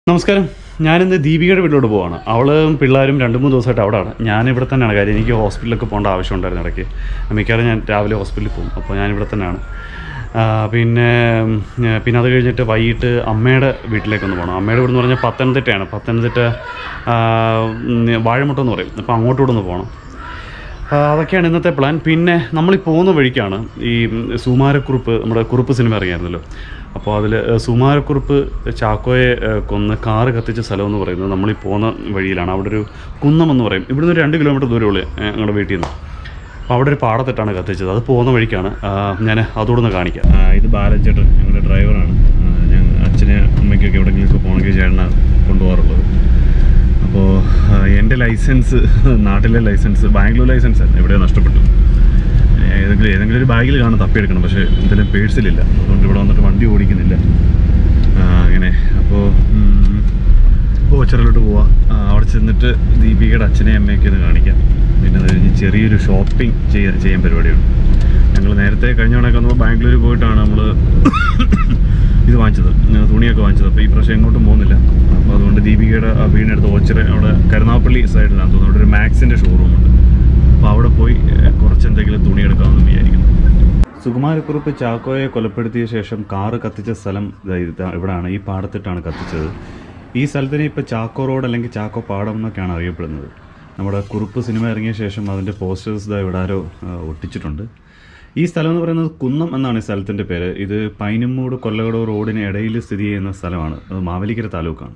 നമസ്കാരം. ഞാനിന്ന് ദീപികയുടെ വീട്ടിലോട്ട് പോവാണ്. അവളും പിള്ളേരും 2-3 ദിവസമായിട്ട് അവിടെയാണ്. ഞാനിവിടെ തന്നെയാണ്. കാര്യം എനിക്ക് ഹോസ്പിറ്റലിലൊക്കെ പോകേണ്ട ആവശ്യമുണ്ടായിരുന്നു ഇടയ്ക്ക്. മിക്കവാറും ഞാൻ രാവിലെ ഹോസ്പിറ്റലിൽ പോകും. അപ്പോൾ ഞാനിവിടെ തന്നെയാണ്. പിന്നെ അത് കഴിഞ്ഞിട്ട് വൈകിട്ട് അമ്മയുടെ വീട്ടിലേക്കൊന്ന് പോകണം. അമ്മയുടെ വീടെന്ന് പറഞ്ഞാൽ പത്തനംതിട്ടയാണ്. പത്തനംതിട്ട വാഴമുട്ടം എന്ന് പറയും. അപ്പോൾ അങ്ങോട്ടൂടെ ഒന്ന് പോകണം. അതൊക്കെയാണ് ഇന്നത്തെ പ്ലാൻ. പിന്നെ നമ്മളീ പോകുന്ന വഴിക്കാണ് ഈ സുമാരക്കുറുപ്പ്, നമ്മുടെ കുറുപ്പ് സിനിമ ഇറങ്ങിയായിരുന്നല്ലോ. അപ്പോൾ അതിൽ സുമാരക്കുറുപ്പ് ചാക്കോയെ കൊന്ന് കാറ് കത്തിച്ച സ്ഥലം എന്ന് പറയുന്നത് നമ്മളീ പോകുന്ന വഴിയിലാണ്. അവിടെ ഒരു കുന്നമെന്ന് പറയും. ഇവിടുന്ന് ഒരു 2 കിലോമീറ്റർ ദൂരമുള്ളൂ ഞങ്ങളുടെ വീട്ടിൽ നിന്ന്. അപ്പോൾ അവിടെ ഒരു പാടത്തിട്ടാണ് കത്തിച്ചത്. അത് പോകുന്ന വഴിക്കാണ്. ഞാൻ അതോടൊന്ന് കാണിക്കാം. ഇത് ബാലഞ്ചേട്ടൻ ഞങ്ങളുടെ ഡ്രൈവറാണ്. ഞാൻ അച്ഛനെ അമ്മയ്ക്കൊക്കെ എവിടെയെങ്കിലുമൊക്കെ പോകണമെങ്കിൽ ചേട്ടനാണ് കൊണ്ടുപോകാറുള്ളത്. അപ്പോൾ എൻ്റെ ലൈസൻസ്, നാട്ടിലെ ലൈസൻസ്, ബാംഗ്ലൂർ ലൈസൻസാണ്, ഇവിടെ നഷ്ടപ്പെട്ടു. ഏതെങ്കിലും ഒരു ബാഗിൽ കാണാൻ തപ്പിയെടുക്കണം. പക്ഷേ എന്തെങ്കിലും പേഴ്സിലില്ല. അതുകൊണ്ട് ഇവിടെ വന്നിട്ട് വണ്ടി ഓടിക്കുന്നില്ല അങ്ങനെ. അപ്പോൾ ഓച്ചറയിലോട്ട് പോവാം. അവിടെ ചെന്നിട്ട് ദീപികയുടെ അച്ഛനെയും അമ്മയൊക്കെ ഒന്ന് കാണിക്കാം. പിന്നെ അത് കഴിഞ്ഞ് ചെറിയൊരു ഷോപ്പിംഗ് ചെയ്യാൻ പരിപാടിയുണ്ട്. ഞങ്ങൾ നേരത്തെ കഴിഞ്ഞ തവണയൊക്കെ വന്നപ്പോൾ ബാംഗ്ലൂർ പോയിട്ടാണ് നമ്മൾ ഇത് വാങ്ങിച്ചത്, തുണിയൊക്കെ വാങ്ങിച്ചത്. അപ്പോൾ ഈ പ്രാവശ്യം എങ്ങോട്ടും പോകുന്നില്ല. അപ്പോൾ അതുകൊണ്ട് ദീപികയുടെ വീടിനടുത്ത് ഓച്ചിറ, അവിടെ കരുനാഗപ്പള്ളി സൈഡിലാണ് തോന്നുന്നു, അവിടെ ഒരു മാക്സിൻ്റെ ഷോറൂമുണ്ട്. അപ്പോൾ അവിടെ പോയി കുറച്ച് എന്തെങ്കിലും തുണി എടുക്കാമെന്ന് വിചാരിക്കുന്നു. സുകുമാരക്കുറുപ്പ് ചാക്കോയെ കൊലപ്പെടുത്തിയ ശേഷം കാറ് കത്തിച്ച സ്ഥലം ഇവിടെയാണ്. ഈ പാടത്തിട്ടാണ് കത്തിച്ചത്. ഈ സ്ഥലത്തിന് ഇപ്പോൾ ചാക്കോ റോഡ് അല്ലെങ്കിൽ ചാക്കോ പാടം എന്നൊക്കെയാണ് അറിയപ്പെടുന്നത്. നമ്മുടെ കുറുപ്പ് സിനിമ ഇറങ്ങിയ ശേഷം അതിൻ്റെ പോസ്റ്റേഴ്സ് ഇവിടെ ആരോ ഒട്ടിച്ചിട്ടുണ്ട്. ഈ സ്ഥലം എന്ന് പറയുന്നത് കുന്നം എന്നാണ് ഈ സ്ഥലത്തിൻ്റെ പേര്. ഇത് പൈനുമൂട് കൊല്ലകടവ് റോഡിന് ഇടയിൽ സ്ഥിതി ചെയ്യുന്ന സ്ഥലമാണ്. അത് മാവേലിക്കര താലൂക്കാണ്.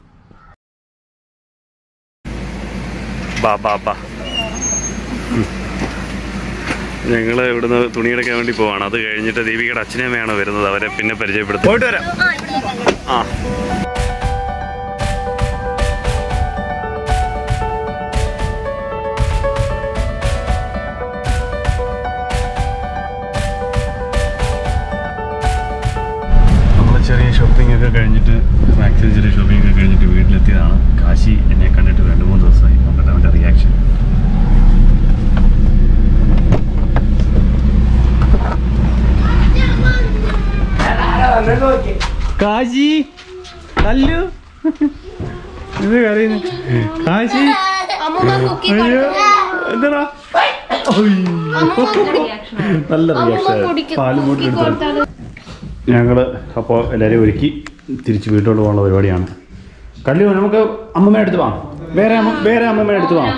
ഞങ്ങൾ ഇവിടുന്ന് തുണിയെടുക്കാൻ വേണ്ടി പോവാണ്. അത് കഴിഞ്ഞിട്ട് ദീപികയുടെ അച്ഛനമ്മയാണ് വരുന്നത്. അവരെ പിന്നെ പരിചയപ്പെടുത്തും. പോയിട്ട് വരാം. ചെറിയ ഷോപ്പിംഗ് ഒക്കെ കഴിഞ്ഞിട്ട്, മാക്സിമം ചെറിയ ഷോപ്പിംഗ് ഒക്കെ കഴിഞ്ഞിട്ട് വീട്ടിലെത്തിയതാണ്. കാശി എന്നെ കണ്ടിട്ട് 2-3 ദിവസമായി. നോക്കട്ടെ അവൻ്റെ റിയാക്ഷൻ. കാശി തല്ലു ഇത് കരയുന്നു. കാശി എന്താ നല്ല റിയാക്ഷൻ. പാല് മൂട്ടി എടുത്തു. ഞങ്ങൾ അപ്പോൾ എല്ലാവരും ഒരുക്കി തിരിച്ച് വീട്ടിലോട്ട് പോകാനുള്ള പരിപാടിയാണ്. കല്ലു, നമുക്ക് അമ്മമ്മ എടുത്ത് പോവാം. വേറെ അമ്മമ്മ എടുത്ത് പോവാം.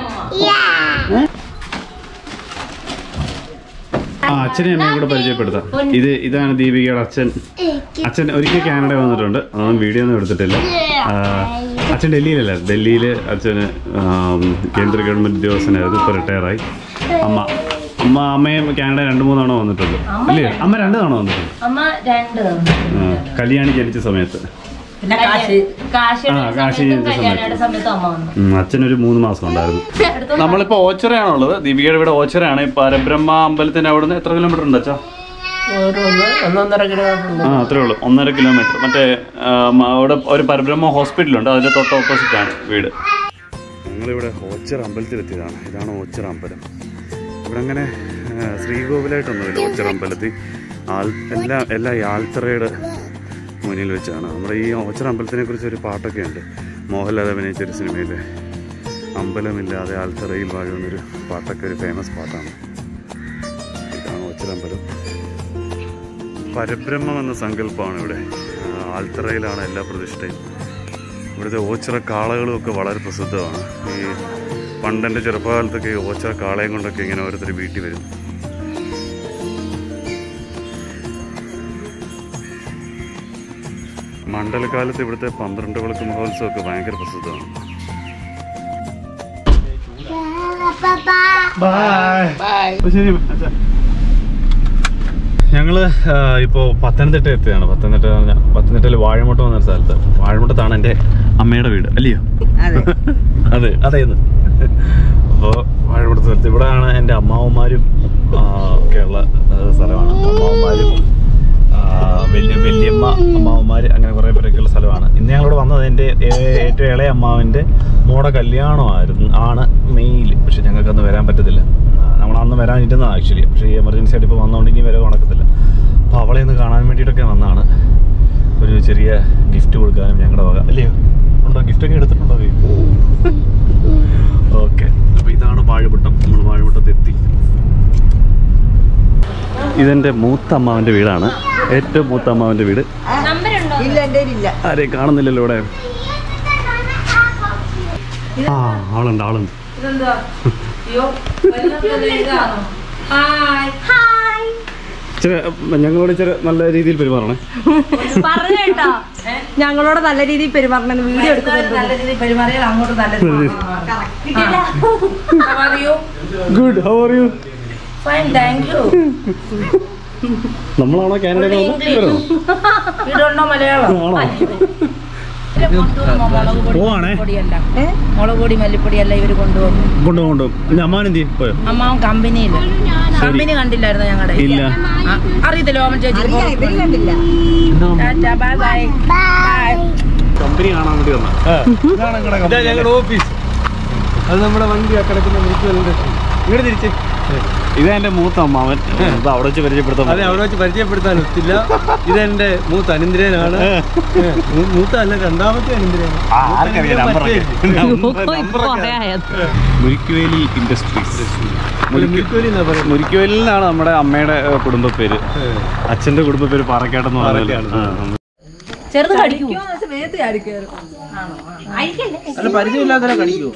അച്ഛനെ അമ്മയും കൂടെ പരിചയപ്പെടുത്താം. ഇതാണ് ദീപികയുടെ അച്ഛൻ ഒരിക്കൽ കാനഡ വന്നിട്ടുണ്ട്. അതൊന്നും വീഡിയോ ഒന്നും എടുത്തിട്ടില്ല. അച്ഛൻ ഡൽഹിയിലല്ല, ഡൽഹിയിൽ അച്ഛന് കേന്ദ്ര ഗവൺമെൻറ് ഉദ്യോഗസ്ഥനായിരുന്നു. ഇപ്പോൾ റിട്ടയറായി. അമ്മയും കാനഡ 2-3 തവണ വന്നിട്ടുണ്ട് അല്ലേ? അമ്മ 2 തവണ വന്നിട്ടുണ്ട്. കല്യാണി ജനിച്ച സമയത്ത്, അച്ഛനൊരു 3 മാസം ഉണ്ടായിരുന്നു. നമ്മളിപ്പോൾ ഓച്ചിറയാണുള്ളത്. ദീപികയുടെ ഇവിടെ ഓച്ചിറയാണ്. പരബ്രഹ്മ അമ്പലത്തിന്റെ അവിടുന്ന് എത്ര കിലോമീറ്റർ ഉണ്ട് അച്ഛാ? 1.5 കിലോമീറ്റർ. അത്രേ ഉള്ളൂ, 1.5 കിലോമീറ്റർ. മറ്റേ അവിടെ ഒരു പരബ്രഹ്മ ഹോസ്പിറ്റലുണ്ട്, അതിന്റെ തൊട്ട് ഓപ്പോസിറ്റാണ് വീട്. ഞങ്ങളിവിടെ ഓച്ചിറ അമ്പലത്തിലെത്തിയതാണ്. ഇതാണ് ഓച്ചിറ അമ്പലം. ഇവിടെ അങ്ങനെ ശ്രീകോവിലായിട്ടൊന്നുമില്ല. ഓച്ചിറ അമ്പലത്തിൽ എല്ലാ ആൽത്തറയുടെ മുന്നിൽ വെച്ചാണ്. നമ്മുടെ ഈ ഓച്ചിറ അമ്പലത്തിനെ കുറിച്ച് ഒരു പാട്ടൊക്കെ ഉണ്ട്. മോഹൻലാൽ അഭിനയിച്ചൊരു സിനിമയിൽ അമ്പലമില്ലാതെ ആൽത്തറയിൽ വാഴുന്നൊരു പാട്ടൊക്കെ ഒരു ഫേമസ് പാട്ടാണ്. ഇതാണ് ഓച്ചിറ അമ്പലം. പരബ്രഹ്മം എന്ന സങ്കല്പമാണ് ഇവിടെ. ആൽത്തറയിലാണ് എല്ലാ പ്രതിഷ്ഠയും. ഇവിടുത്തെ ഓച്ചിറ കാളകളും ഒക്കെ വളരെ പ്രസിദ്ധമാണ്. ഈ പണ്ടെൻ്റെ ചെറുപ്പകാലത്തൊക്കെ ഓച്ചിറ കാളയും കൊണ്ടൊക്കെ ഇങ്ങനെ ഓരോരുത്തർ വീട്ടിൽ വരും. മണ്ഡലകാലത്ത് ഇവിടുത്തെ 12 വിളക്ക് മഹോത്സവമൊക്കെ ഭയങ്കര പ്രസിദ്ധമാണ്. ഞങ്ങള് ഇപ്പോൾ പത്തനംതിട്ട എത്തിയാണ്. പത്തനംതിട്ടയിൽ വാഴമുട്ടം എന്നൊരു സ്ഥലത്ത്. വാഴമുട്ടത്താണ് എൻ്റെ അമ്മയുടെ വീട് അല്ലയോ? അതേന്ന്. അപ്പോൾ വാഴമുട്ട സ്ഥലത്ത് ഇവിടെയാണ് എൻ്റെ അമ്മാവന്മാരും ഒക്കെയുള്ള സ്ഥലമാണ്. അമ്മാവന്മാരും വല്യമ്മ അമ്മാവന്മാർ അങ്ങനെ കുറേ പേരൊക്കെയുള്ള സ്ഥലമാണ്. ഇന്ന് ഞങ്ങളിവിടെ വന്നത് എൻ്റെ ഏറ്റവും ഇളയ അമ്മാവിൻ്റെ മോടെ കല്യാണമാണ് മെയ്യിൽ. പക്ഷെ ഞങ്ങൾക്കന്ന് വരാൻ പറ്റത്തില്ല. നമ്മളന്ന് വരാനിരുന്നതാണ് ആക്ച്വലി. പക്ഷേ ഈ എമർജൻസി ആയിട്ട് ഇപ്പോൾ വന്നുകൊണ്ട് ഇനി വരെ നടക്കത്തില്ല. അപ്പോൾ അവളെ ഒന്ന് കാണാൻ വേണ്ടിയിട്ടൊക്കെ വന്നതാണ്. ഒരു ചെറിയ ഗിഫ്റ്റ് കൊടുക്കാനും ഞങ്ങളുടെ വക അല്ലയോ? ഇതെൻ്റെ മൂത്ത അമ്മാവൻ്റെ വീടാണ്, ഏറ്റവും മൂത്ത അമ്മാവൻ്റെ വീട്. ആരെയും കാണുന്നില്ലല്ലോ ഇവിടെ. ആ ആളുണ്ട് ആളുണ്ട്. ഞങ്ങളോട് ഇച്ചിരി നല്ല രീതിയിൽ പെരുമാറണേ. പറഞ്ഞേട്ടോ, ഞങ്ങളോട് നല്ല രീതിയിൽ പെരുമാറണം. വീഡിയോ എടുക്കുന്നത് നല്ല രീതിയിൽ പെരുമാറിയാൽ അങ്ങോട്ട് നല്ല. Good, how are you? Fine, thank you. നമ്മളാണോ കാനഡയിലോ മലയാളം? പോവാണേ. മുളക് പൊടി മല്ലിപ്പൊടി എല്ലാം ഇവര് കൊണ്ടുപോകും. അമ്മാവൻ എന്ത് ചെയ്യും? അമ്മാവൻ കമ്പനിയില്. കമ്പനി കണ്ടില്ലായിരുന്നു ഞങ്ങളുടെ? ഇല്ല. അറിയത്തില്ല ഓമൻ ചേച്ചി. കമ്പനി കാണാൻ വേണ്ടി വന്ന ഞങ്ങളുടെ ഓഫീസ്. അത് നമ്മുടെ വണ്ടി കിടക്കുന്ന ഇങ്ങോട്ട് തിരിച്ച്. ഇതെന്റെ മൂത്ത അമ്മാവൻ. അവിടെ വെച്ച് പരിചയപ്പെടുത്താൻ. അതെ, അവിടെ വെച്ച് പരിചയപ്പെടുത്താൻ ഒത്തില്ല. ഇതെന്റെ മൂത്ത അനിന്ദ്രനാണ്. മൂത്ത അല്ല, രണ്ടാമത്തെ അനിന്ദ്രനാണ്. മുരിക്കുവേലി ഇൻഡസ്ട്രീസ്. മുരിക്കുവേലിൽ നിന്നാണ് നമ്മുടെ അമ്മയുടെ കുടുംബ പേര്. അച്ഛന്റെ കുടുംബ പേര് പാറക്കാടെന്ന് പറയുന്നത്. ചെറുത് കടിക്കൂ. പരിചയമില്ലാതെ കടിക്കൂ.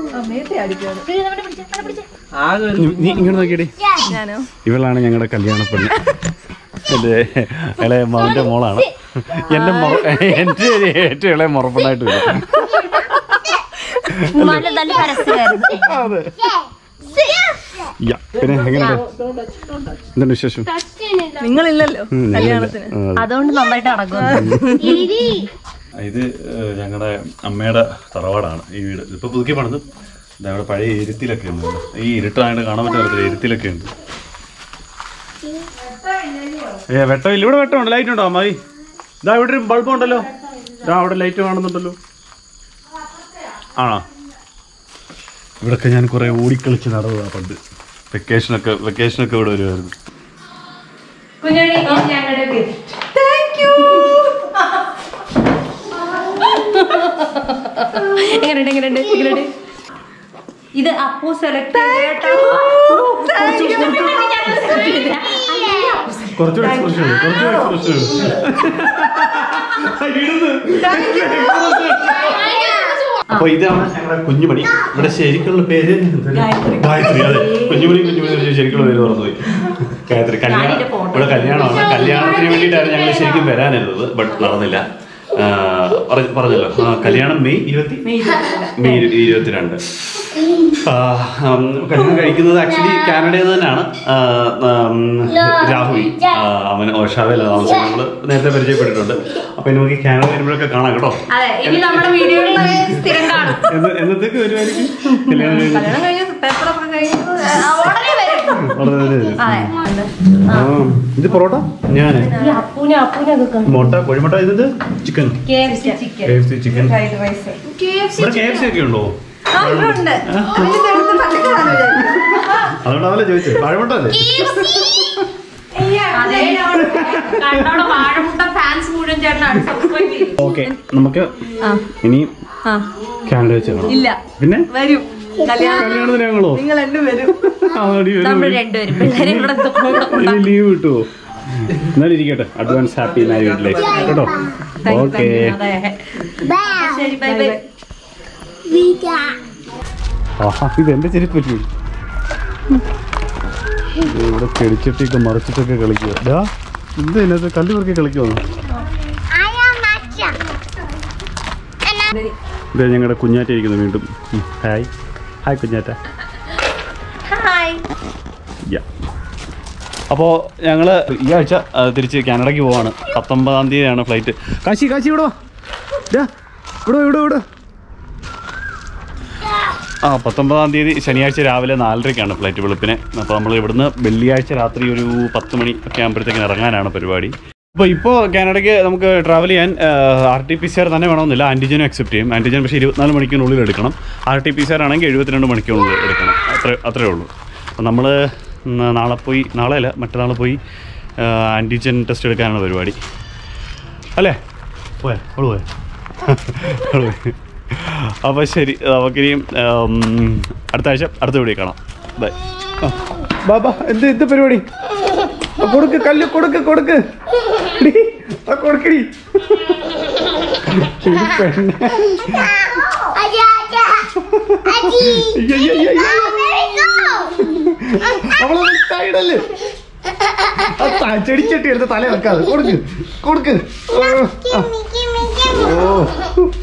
നീ ഇങ്ങോട്ട് നോക്കിയടി. ഇവളാണ് ഞങ്ങളുടെ കല്യാണ പെണ്ണ്. എൻ്റെ ഇളയ മകൻ്റെ മോളാണ്. എൻ്റെ ഏറ്റവും ഇളയ മുറപ്പെണ്ണായിട്ട് വരും. പിന്നെ എങ്ങനെയുണ്ട്? എന്താണ് വിശേഷം? നിങ്ങളില്ലല്ലോ കല്യാണത്തിന്, അതുകൊണ്ട് നന്നായിട്ട് നടക്കും. ഇത് ഞങ്ങളുടെ അമ്മയുടെ തറവാടാണ് ഈ വീട്. ഇപ്പൊ പുതുക്കി പണിത്. ഇവിടെ പഴയ ഇരുത്തിലൊക്കെ ഉണ്ട്. ഈ ഇരുട്ടായിട്ട് കാണാൻ പറ്റാത്ത ഇരുത്തിലൊക്കെ ഉണ്ട്. വെട്ടമില്ല. ഇവിടെ വെട്ടമുണ്ട്. ലൈറ്റ് ഉണ്ടോ അമ്മായി? ഇതാ ഇവിടെ ഒരു ബൾബ് ഉണ്ടല്ലോ. അവിടെ ലൈറ്റ് കാണുന്നുണ്ടല്ലോ. ആണോ? ഇവിടൊക്കെ ഞാൻ കുറെ ഓടിക്കളിച്ച് നടന്നതാണ് പണ്ട്. വെക്കേഷനൊക്കെ ഇവിടെ വരുമായിരുന്നു. ഇത് അപ്പു സെലക്ട് കുറച്ചുകൂടെ എക്സ്പ്രഷൻ. അപ്പൊ ഇതാണ് ഞങ്ങളുടെ കുഞ്ഞുമണി. ഇവിടെ ശരിക്കുള്ള പേര് ഗായത്രി. അതെ, കുഞ്ഞുമണി ശരിക്കുള്ള പേര് മറന്നുപോയി. ഗായത്രി. ഇവിടെ കല്യാണമാണ്. കല്യാണത്തിന് വേണ്ടിയിട്ടാണ് ഞങ്ങൾ ശരിക്കും വരാനിരുന്നത്. ബട്ട് നടന്നില്ല. പറഞ്ഞല്ലോ, കല്യാണം മെയ് 22. കല്യാണം കഴിക്കുന്നത് ആക്ച്വലി കാനഡയിൽ തന്നെയാണ്. രാഹുൽ, അവൻ ഓഷാവയില താമസം. നമ്മൾ നേരത്തെ പരിചയപ്പെട്ടിട്ടുണ്ട്. അപ്പൊ നമുക്ക് കാനഡ വരുമ്പോഴൊക്കെ കാണാം കേട്ടോ. എന്നത്തേക്ക് വരുമായിരിക്കും? ഇത് പൊറോട്ട, ഞാൻ മുട്ട, കോഴിമുട്ട. ഇത് ചിക്കൻ, ചിക്കൻ. ഇവിടെ KFC ഒക്കെ ഉണ്ടോ? അതുകൊണ്ടാണല്ലോ ചോദിച്ചത്. വാഴമുട്ട അല്ലേ? ഓക്കെ, നമുക്ക് ഇനി കാനഡ വെച്ച് കാണാം. ഇല്ല, പിന്നെ വരും കല്യാണത്തിന് ഞങ്ങളോ? നിങ്ങൾ രണ്ടുപേരും ലീവ് കിട്ടുമോ? എന്നാലും ഇരിക്കട്ടെ. അഡ്വാൻസ് ഹാപ്പി മാരീഡ് ലൈഫ് കേട്ടോ. ഓക്കെ, ഇതെന്റെ ചെരുപ്പല്ലേ? ഇവിടെ ചെടിച്ചട്ടിയൊക്കെ മറിച്ചിട്ടൊക്കെ കളിക്കുക. എന്ത് ഇതിനകത്ത് കല്ല് പെറുക്കി കളിക്കുവാണ്. ഇത് ഞങ്ങളുടെ കുഞ്ഞാറ്റ ഇരിക്കുന്നു വീണ്ടും. Hi hi Kunjatta. അപ്പോൾ ഞങ്ങൾ ഈ ആഴ്ച തിരിച്ച് കാനഡയ്ക്ക് പോവാണ്. 19-ാം തീയതിയാണ് ഫ്ലൈറ്റ്. കാശി ഇവിടെ വാ. ഇവിടെ 19-ാം തീയതി ശനിയാഴ്ച രാവിലെ 4:30-ക്കാണ് ഫ്ലൈറ്റ് വെളുപ്പിന്. അപ്പോൾ നമ്മൾ ഇവിടുന്ന് വെള്ളിയാഴ്ച രാത്രി ഒരു 10 മണി ഒക്കെ ആകുമ്പോഴത്തേക്കും ഇറങ്ങാനാണ് പരിപാടി. ഇപ്പോൾ കാനഡയ്ക്ക് നമുക്ക് ട്രാവൽ ചെയ്യാൻ RT-PCR തന്നെ വേണമെന്നില്ല. ആൻറ്റിജനും അക്സെപ്റ്റ് ചെയ്യും. ആൻറ്റിജൻ പക്ഷേ 24 മണിക്കൂറിനുള്ളിൽ എടുക്കണം. RT-PCR ആണെങ്കിൽ 72 മണിക്കൂറിനുള്ളിൽ എടുക്കണം. അത്രേ ഉള്ളൂ. അപ്പോൾ നമ്മൾ നാളെയല്ല മറ്റന്നാൾ പോയി ആൻറ്റിജൻ ടെസ്റ്റ് എടുക്കാനാണ് പരിപാടി. അല്ലേ? പോയേ. അപ്പോൾ ശരി, നമുക്കിനിയും അടുത്ത ആഴ്ച അടുത്ത വീഡിയോ കാണാം. ബൈ. ബാബാ, എന്ത് പരിപാടി? കൊടുക്ക് കല്ല് കൊടുക്ക് കൊടുക്ക് കൊടുക്കടി അവളെ ഇടല്ലേ ചെടിച്ചട്ടി എടുത്ത് തല വെക്കാതെ കൊടുക്ക് കൊടുക്ക് ഓ